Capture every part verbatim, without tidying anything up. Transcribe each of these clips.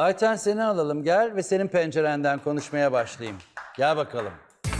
Ayten seni alalım gel ve senin pencerenden konuşmaya başlayayım. Gel bakalım.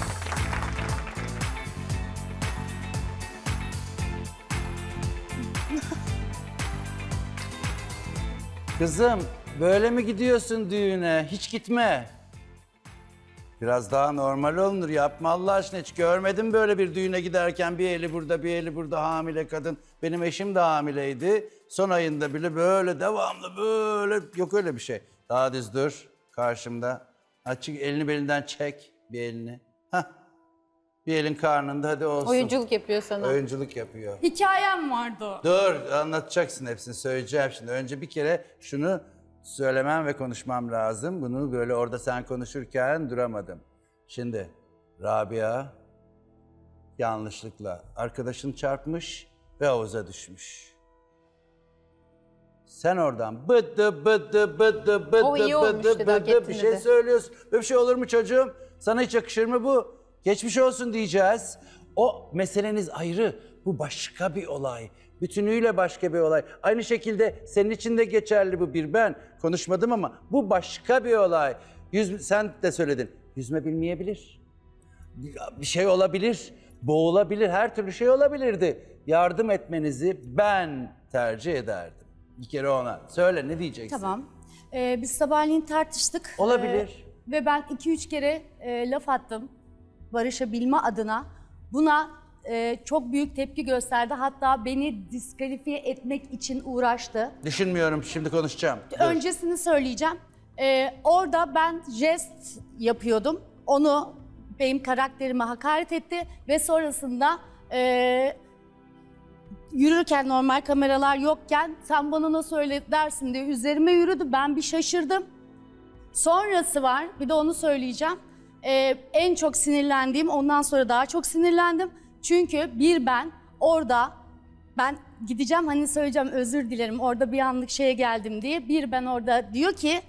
Kızım böyle mi gidiyorsun düğüne? Hiç gitme. Biraz daha normal olunur. Yapma Allah aşkına. Hiç görmedim böyle bir düğüne giderken bir eli burada bir eli burada hamile kadın. Benim eşim de hamileydi. Son ayında bile böyle devamlı böyle yok öyle bir şey. Daha düz dur karşımda. Açık elini belinden çek bir elini. Hah. Bir elin karnında hadi olsun. Oyunculuk yapıyor sana. Oyunculuk yapıyor. Hikayem vardı. Dur anlatacaksın hepsini söyleyeceğim şimdi. Önce bir kere şunu söylemem ve konuşmam lazım. Bunu böyle orada sen konuşurken duramadım. Şimdi Rabia yanlışlıkla arkadaşını çarpmış ve havuza düşmüş. Sen oradan bıdı bıdı bıdı bıdı O iyi olmuş bıdı dedi, hak bıdı ettin bir şey dedi. söylüyorsun. Böyle bir şey olur mu çocuğum? Sana hiç yakışır mı bu? Geçmiş olsun diyeceğiz. O meseleniz ayrı. Bu başka bir olay. Bütünüyle başka bir olay. Aynı şekilde senin için de geçerli bu bir ben. Konuşmadım ama bu başka bir olay. Yüz, sen de söyledin. Yüzme bilmeyebilir. Bir şey olabilir. Boğulabilir. Her türlü şey olabilirdi. Yardım etmenizi ben tercih ederdim. Bir kere ona. Söyle ne diyeceksin? Tamam. Ee, biz sabahleyin tartıştık. Olabilir. Ee, ve ben iki üç kere e, laf attım. Barışabilme adına. Buna e, çok büyük tepki gösterdi. Hatta beni diskalifiye etmek için uğraştı. Düşünmüyorum. Şimdi konuşacağım. Dur. Öncesini söyleyeceğim. Ee, orada ben jest yapıyordum. Onu benim karakterime hakaret etti ve sonrasında e, yürürken normal kameralar yokken sen bana nasıl öyle dersin diye üzerime yürüdü. Ben bir şaşırdım. Sonrası var. Bir de onu söyleyeceğim. Ee, en çok sinirlendiğim, ondan sonra daha çok sinirlendim. Çünkü bir ben orada, ben gideceğim hani söyleyeceğim özür dilerim orada bir anlık şeye geldim diye. Bir ben orada diyor ki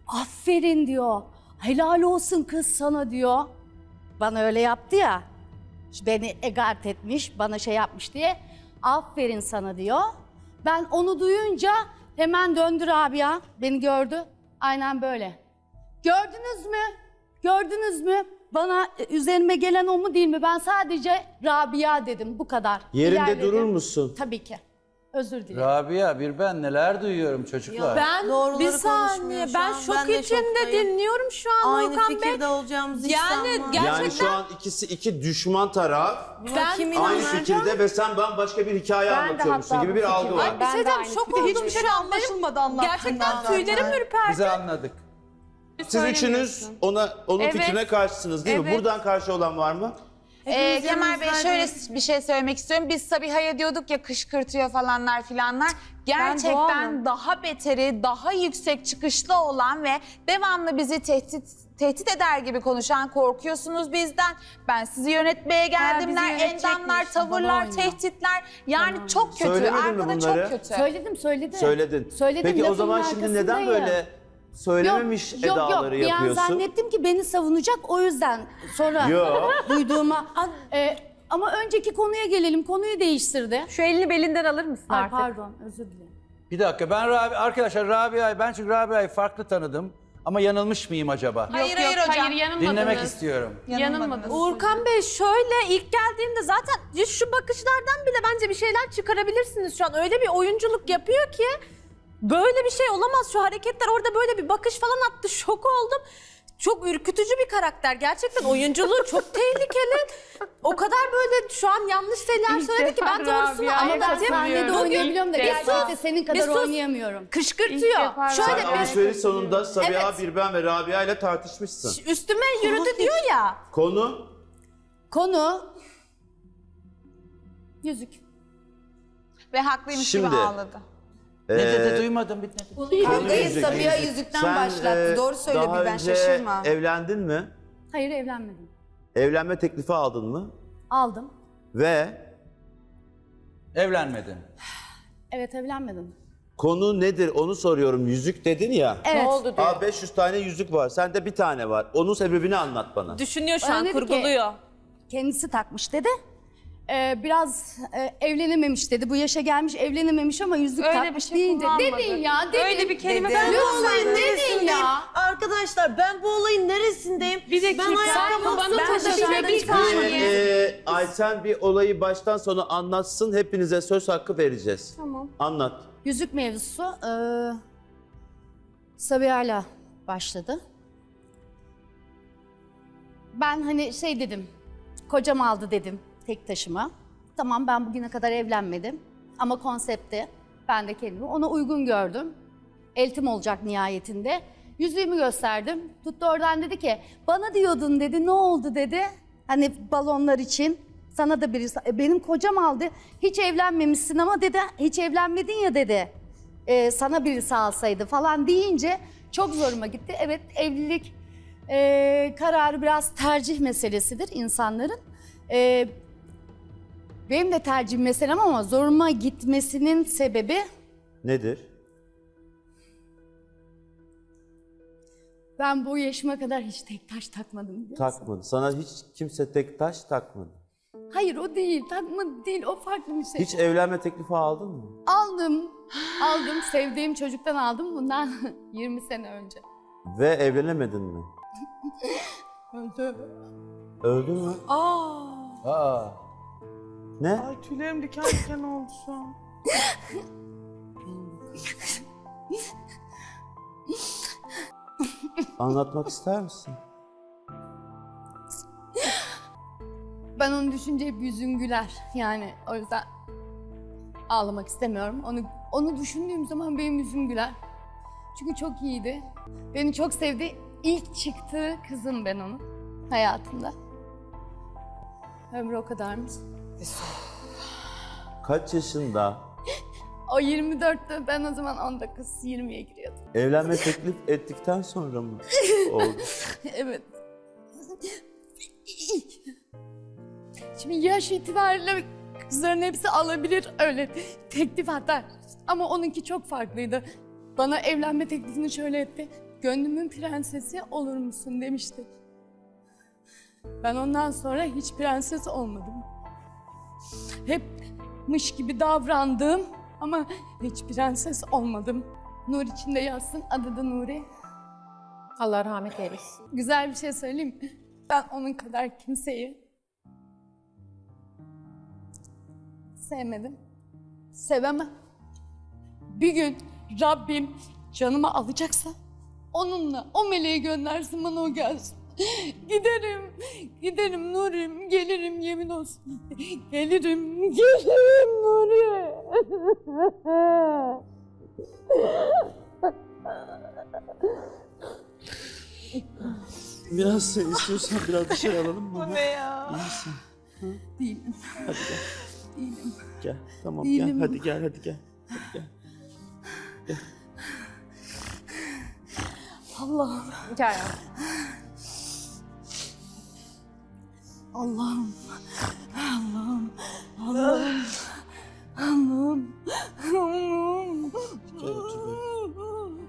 aferin diyor, helal olsun kız sana diyor. Bana öyle yaptı ya, beni egart etmiş, bana şey yapmış diye. Aferin sana diyor. Ben onu duyunca hemen döndü Rabia, beni gördü. Aynen böyle. Gördünüz mü? Gördünüz mü? Bana üzerime gelen o mu değil mi? Ben sadece Rabia dedim, bu kadar. Yerinde İlerledim. durur musun? Tabii ki. Özür dilerim. Rabia bir ben neler duyuyorum çocuklar. Ben Doğruları bir saniye konuşmuyor şu ben an. şok Ben de içinde şoktayım. dinliyorum şu an Aynı Volkan Bey. fikirde olacağımızı hiç Yani sanmam. gerçekten Yani şu an ikisi iki düşman taraf ben Kim aynı inanır? fikirde ve sen bambaşka bir hikaye Ben de anlatıyormuşsun hatta gibi bu bir algı fikirdeyim. var. bir Ben şey de diyeceğim aynı şok fikirdeyim. oldum Hiçbir şu şey an. anlaşılmadı Benim anlattığından Gerçekten zaten. tüylerim ürperdi. Bizi anladık. Siz üçünüz ona onun Evet. fikrine karşısınız değil mi? Evet. Buradan karşı olan var mı? Ee, Kemal Bey yanımızdaydı. şöyle bir şey söylemek istiyorum. Biz Sabiha'ya diyorduk ya kışkırtıyor falanlar filanlar. doğalım. Gerçekten daha beteri, daha yüksek çıkışlı olan ve devamlı bizi tehdit tehdit eder gibi konuşan, korkuyorsunuz bizden. Ben sizi yönetmeye geldim bizi der, yönetecekmiş, endamlar, bana tavırlar, oynuyor. tehditler. Yani çok kötü. Söylemedin mi Arkada bunları? çok kötü. Söyledim, söyledim. Söyledin. Söyledim, Peki o lafımın zaman şimdi neden arkasındayım. böyle söylememiş yok, yok, edaları yok. Bir an yapıyorsun? zannettim ki beni savunacak, o yüzden sonra Yok. duyduğuma... E, ama önceki konuya gelelim, konuyu değiştirdi. Şu elini belinden alır mısın Ay, artık? pardon, özür dilerim. Bir dakika ben Rabi arkadaşlar Rabia'yı ben çünkü Rabia'yı farklı tanıdım ama yanılmış mıyım acaba? Hayır hayır hocam. Hayır yanılmadınız. Dinlemek istiyorum. Yanılmadınız. Uğurkan Bey şöyle ilk geldiğinde zaten şu bakışlardan bile bence bir şeyler çıkarabilirsiniz şu an. Öyle bir oyunculuk yapıyor ki böyle bir şey olamaz. Şu hareketler orada böyle bir bakış falan attı. Şok oldum. Çok ürkütücü bir karakter. Gerçekten oyunculuğu çok tehlikeli. O kadar böyle şu an yanlış şeyler İlk söyledi ki ben defa doğrusunu Rabia'yı Ama ben anlatayım. sahnede Bugün- oynayabiliyorum da Bir gerçekten sus, senin bir kadar sus. oynayamıyorum. İlk Kışkırtıyor. defa Sen Şöyle bir alışveriş sonunda Sabiha Evet. Birben ve Rabia ile tartışmışsın. üstüme yürüdü diyor ya. Konu Konu... Yüzük. Ve haklıymış Şimdi. gibi ağladı. Ne dedi Ee, duymadım bitmedi. Kavgayı yüzük, Sabiha yüzük. yüzükten Sen, başlattı. e, Doğru söyle daha bir ben önce şaşırma. evlendin mi? Hayır, evlenmedim. Evlenme teklifi aldın mı? Aldım. Ve Evlenmedin. Evet, evlenmedim. konu nedir onu soruyorum. Yüzük dedin ya. Evet. Ne oldu diyor. Aa beş yüz tane yüzük var. Sende bir tane var. Onun sebebini anlat bana. Düşünüyor şu Bana an dedi ki- kurguluyor. Kendisi takmış dedi. Ee, biraz e, evlenememiş dedi. Bu yaşa gelmiş evlenememiş ama yüzük Öyle bir takmış şey deyince. kullanmadı. Dedin ya, dedin. Öyle bir kelime Dedi. ben Lütfen dedin arkadaşlar ben bu olayın neresindeyim? Bir dakika, Ben ayakkabı bana ben dışarıda bir bir saniye. Ee, Ayten bir olayı baştan sona anlatsın. Hepinize söz hakkı vereceğiz. Tamam. Anlat. Yüzük mevzusu eee Sabiha'yla başladı. Ben hani şey dedim, kocam aldı dedim tek taşıma. Tamam, ben bugüne kadar evlenmedim ama konsepte ben de kendimi ona uygun gördüm. Eltim olacak nihayetinde. Yüzüğümü gösterdim. Tuttu oradan dedi ki, bana diyordun dedi, ne oldu dedi. Hani balonlar için sana da birisi, "E, benim kocam aldı, hiç evlenmemişsin ama dedi, hiç evlenmedin ya dedi. "E, sana birisi alsaydı falan deyince çok zoruma gitti. Evet, evlilik e, kararı biraz tercih meselesidir insanların. E, benim de tercih meselem ama zoruma gitmesinin sebebi Nedir? ben bu yaşıma kadar hiç tek taş takmadım. biliyor musun? Takmadı. Sana hiç kimse tek taş takmadı. Hayır, o değil, takmadı değil, o farklı bir şey. Hiç evlenme teklifi aldın mı? Aldım, aldım, sevdiğim çocuktan aldım bundan yirmi sene önce. Ve evlenemedin mi? Öldü. Öldü mü? Aa. Ne? Ay tüylerim diken diken oldu şu an. Anlatmak ister misin? Ben onu düşünce hep yüzüm güler. Yani o yüzden ağlamak istemiyorum. Onu onu düşündüğüm zaman benim yüzüm güler. Çünkü çok iyiydi. Beni çok sevdi. İlk çıktığı kızım ben onun hayatımda. Ömrü o kadarmış. Kaç yaşında? O yirmi dörtte, ben o zaman on dokuz yirmiye giriyordum. Evlenme teklif ettikten sonra mı oldu? Evet. Şimdi yaş itibariyle kızların hepsi alabilir öyle teklif atar. Ama onunki çok farklıydı. Bana evlenme teklifini şöyle etti. Gönlümün prensesi olur musun demişti. Ben ondan sonra hiç prenses olmadım. Hep mış gibi davrandım ama hiç prenses olmadım. Nur içinde yazsın, adı da Nuri. Allah rahmet eylesin. Güzel bir şey söyleyeyim mi? Ben onun kadar kimseyi sevmedim. Sevemem. Bir gün Rabbim canımı alacaksa onunla, o meleği göndersin bana, o gelsin. Giderim, giderim Nuri'm, gelirim yemin olsun. Gelirim, gelirim Nuri. Biraz sen istiyorsan biraz dışarı alalım mı? Bu ne ya? İyi misin? Değilim, Hadi gel. değilim. Gel. Tamam Değilim. gel. Hadi gel. Hadi gel. Hadi gel. Allah'ım, Hikaye. Allah'ım, Allah'ım, Allah'ım, Allah'ım, Allah'ım. Gel otur böyle.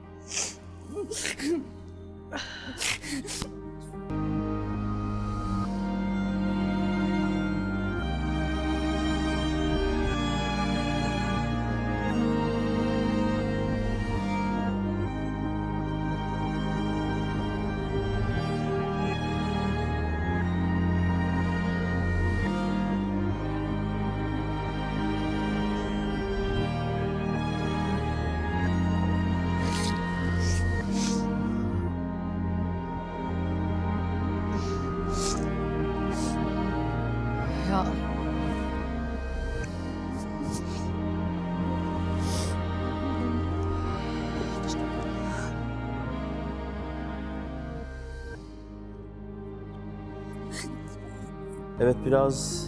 Ya. Evet biraz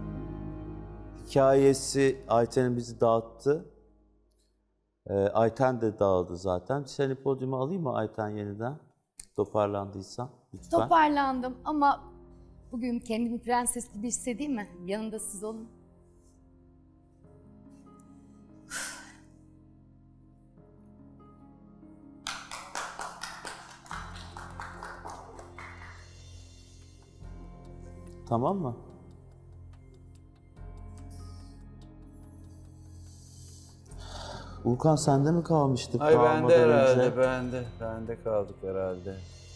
hikayesi Ayten'in bizi dağıttı. Ee, Ayten de dağıldı zaten. Seni podyuma alayım mı Ayten yeniden? Toparlandıysan lütfen. Toparlandım ama bugün kendimi prenses gibi hissedeyim mi? Yanında siz olun. Tamam mı? Urkan sende mi kalmıştık? Ay bende kalmadan herhalde, önce? bende. Bende kaldık herhalde.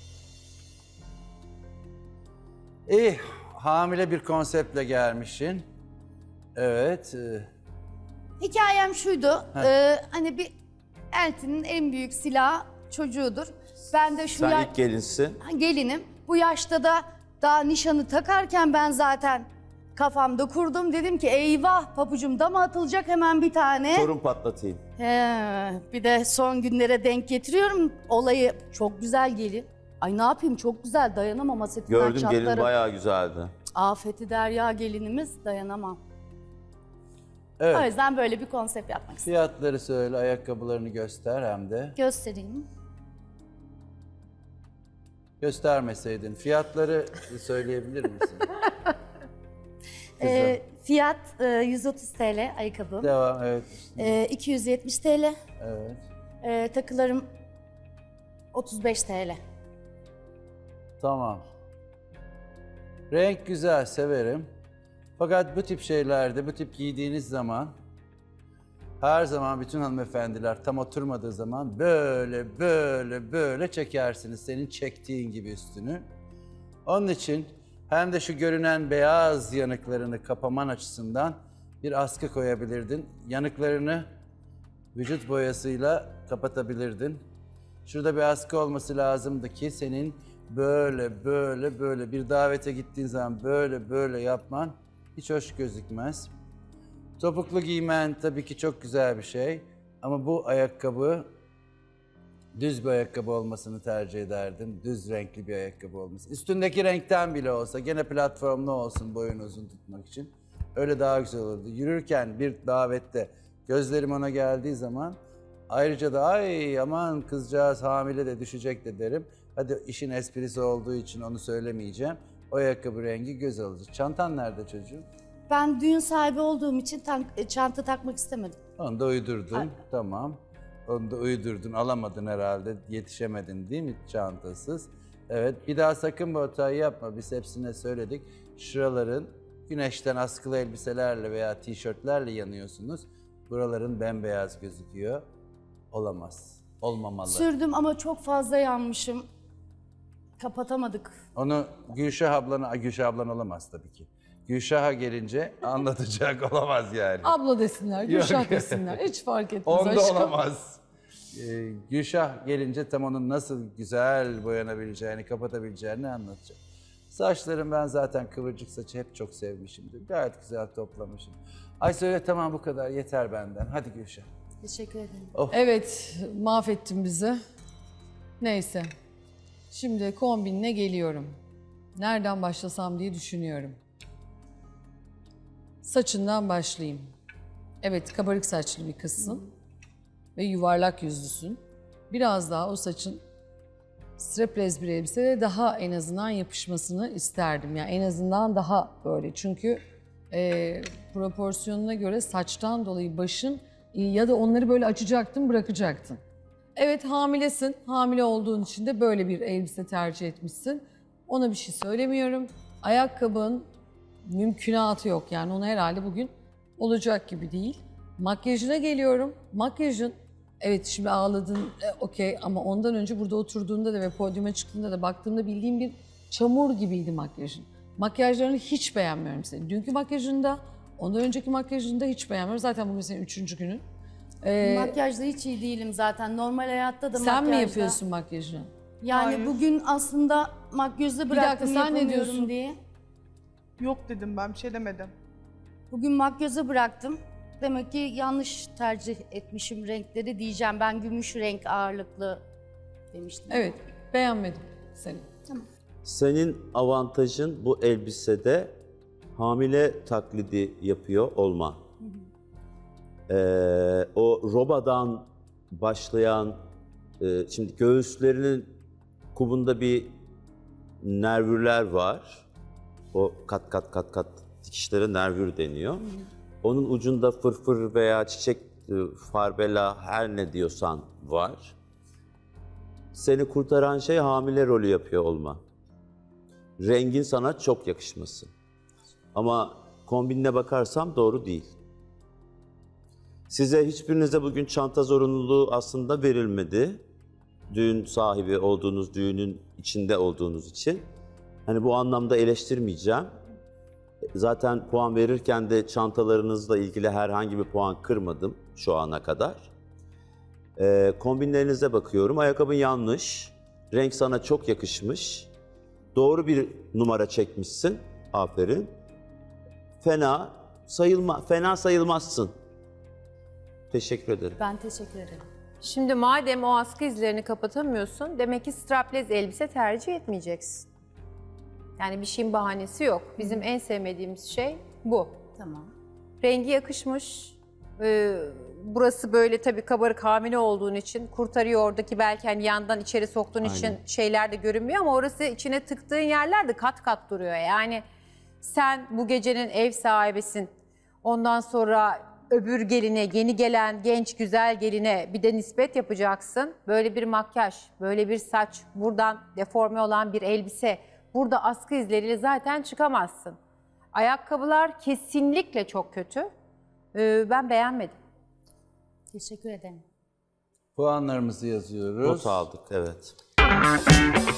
İyi, hamile bir konseptle gelmişsin. Evet. e, Hikayem şuydu. e, hani bir eltinin en büyük silahı çocuğudur. Ben de şu Sen ya- ilk gelinsin. gelinim. Bu yaşta da daha nişanı takarken ben zaten kafamda kurdum. Dedim ki eyvah papucum dama atılacak hemen bir tane. Sorun patlatayım. He, bir de son günlere denk getiriyorum olayı. Çok güzel gelin. Ay ne yapayım çok güzel dayanamam hasetinden Gördüm gelin çatlarım. bayağı güzeldi. Afeti Derya gelinimiz dayanamam. O Evet. yüzden böyle bir konsept yapmak istedim. Fiyatları söyle, ayakkabılarını göster hem de. Göstereyim. Göstermeseydin. Fiyatları söyleyebilir misin? Ee, fiyat e, yüz otuz TL ayakkabım. Devam, evet. Ee, iki yüz yetmiş TL. Evet. Ee, takılarım otuz beş TL. Tamam. Renk güzel, severim. Fakat bu tip şeylerde, bu tip giydiğiniz zaman her zaman bütün hanımefendiler tam oturmadığı zaman böyle böyle böyle çekersiniz senin çektiğin gibi üstünü. Onun için hem de şu görünen beyaz yanıklarını kapaman açısından bir askı koyabilirdin. Yanıklarını vücut boyasıyla kapatabilirdin. Şurada bir askı olması lazımdı ki senin böyle böyle böyle bir davete gittiğin zaman böyle böyle yapman hiç hoş gözükmez. Topuklu giymen tabii ki çok güzel bir şey ama bu ayakkabı düz bir ayakkabı olmasını tercih ederdim. Düz renkli bir ayakkabı olması. Üstündeki renkten bile olsa gene platformlu olsun boyunu uzun tutmak için. Öyle daha güzel olurdu. Yürürken bir davette gözlerim ona geldiği zaman ayrıca da ay aman kızcağız hamile de düşecek de derim. Hadi işin esprisi olduğu için onu söylemeyeceğim. O ayakkabı rengi göz alıcı. Çantan nerede çocuğum? Ben düğün sahibi olduğum için tank- çanta takmak istemedim. Onu da uydurdun. Ay. Tamam. Onu da uydurdun. Alamadın herhalde. Yetişemedin değil mi çantasız? Evet. Bir daha sakın bu hatayı yapma. Biz hepsine söyledik. Şuraların güneşten askılı elbiselerle veya tişörtlerle yanıyorsunuz. Buraların bembeyaz gözüküyor. Olamaz. Olmamalı. Sürdüm ama çok fazla yanmışım. Kapatamadık. Onu Gülşah ablana, Ay, Gülşah ablan olamaz tabii ki. Gülşah'a gelince anlatacak olamaz yani. Abla desinler, Gülşah desinler. Hiç fark etmez Onda aşkım. olamaz. Ee, Gülşah gelince tam onun nasıl güzel boyanabileceğini, kapatabileceğini anlatacak. Saçlarım ben zaten kıvırcık saçı hep çok sevmişimdir. Gayet güzel toplamışım. Ay söyle tamam bu kadar yeter benden. Hadi Gülşah. Teşekkür ederim. Evet, mahvettin bizi. Neyse. Şimdi kombinle geliyorum. Nereden başlasam diye düşünüyorum. Saçından başlayayım. Evet, kabarık saçlı bir kızsın. Ve yuvarlak yüzlüsün. Biraz daha o saçın strapless bir elbisede daha en azından yapışmasını isterdim. Yani en azından daha böyle. Çünkü e, proporsiyonuna göre saçtan dolayı başın e, ya da onları böyle açacaktın, bırakacaktın. Evet hamilesin. Hamile olduğun için de böyle bir elbise tercih etmişsin. Ona bir şey söylemiyorum. Ayakkabın mümkünatı yok. Yani onu herhalde bugün olacak gibi değil. Makyajına geliyorum. Makyajın, evet şimdi ağladın, e, okey ama ondan önce burada oturduğunda da ve podyuma çıktığında da baktığımda bildiğim bir çamur gibiydi makyajın. Makyajlarını hiç beğenmiyorum senin. Dünkü makyajında, ondan önceki makyajında hiç beğenmiyorum. Zaten bugün senin üçüncü günün. Ee, Makyajda hiç iyi değilim zaten. Normal hayatta da sen makyajda. mi yapıyorsun makyajını? Yani Hayır. bugün aslında makyajda bıraktım dakika, sen ne yapamıyorum diyorsun? diye. Yok dedim ben bir şey demedim. Bugün makyaja bıraktım. Demek ki yanlış tercih etmişim renkleri diyeceğim. Ben gümüş renk ağırlıklı demiştim. Evet, beğenmedim seni. Senin avantajın bu elbisede hamile taklidi yapıyor olma. Ee, o robadan başlayan, e, şimdi göğüslerinin kubunda bir nervürler var. O kat kat kat kat dikişlere nervür deniyor. Onun ucunda fırfır veya çiçek, e, farbela her ne diyorsan var. Seni kurtaran şey hamile rolü yapıyor olma. Rengin sana çok yakışması. Ama kombinine bakarsam doğru değil. Size hiçbirinize bugün çanta zorunluluğu aslında verilmedi. Düğün sahibi olduğunuz, düğünün içinde olduğunuz için. Hani bu anlamda eleştirmeyeceğim. Zaten puan verirken de çantalarınızla ilgili herhangi bir puan kırmadım şu ana kadar. Ee, kombinlerinize bakıyorum. Ayakkabın yanlış. Renk sana çok yakışmış. Doğru bir numara çekmişsin. Aferin. Fena sayılma, fena sayılmazsın. Teşekkür ederim. Ben teşekkür ederim. Şimdi madem o askı izlerini kapatamıyorsun, demek ki strapless elbise tercih etmeyeceksin. Yani bir şeyin bahanesi yok. Bizim en sevmediğimiz şey bu. Tamam. Rengi yakışmış. Ee, burası böyle tabii kabarık hamile olduğun için kurtarıyor oradaki belki hani yandan içeri soktuğun Aynen. için şeyler de görünmüyor ama orası içine tıktığın yerler de kat kat duruyor. Yani sen bu gecenin ev sahibisin. Ondan sonra öbür geline, yeni gelen genç güzel geline bir de nispet yapacaksın. Böyle bir makyaj, böyle bir saç, buradan deforme olan bir elbise, burada askı izleriyle zaten çıkamazsın. Ayakkabılar kesinlikle çok kötü. Ee, ben beğenmedim. Teşekkür ederim. Puanlarımızı yazıyoruz. Not aldık, evet.